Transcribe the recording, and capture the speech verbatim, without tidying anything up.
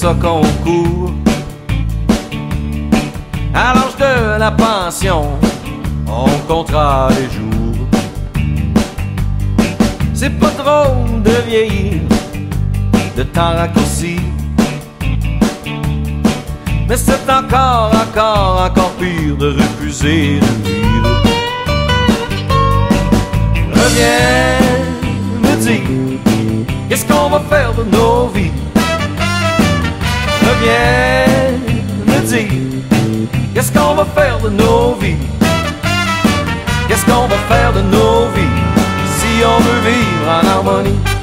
ça qu'on court. À l'âge de la pension, on comptera les jours. C'est pas drôle de vieillir, de temps raccourci, mais c'est encore, encore, encore pire de refuser de vivre. Reviens me dire, qu'est-ce qu'on va faire de nos vies? Reviens me dire, qu'est-ce qu'on va faire de nos vies? Qu'est-ce qu'on va faire de nos vies si on veut vivre en harmonie?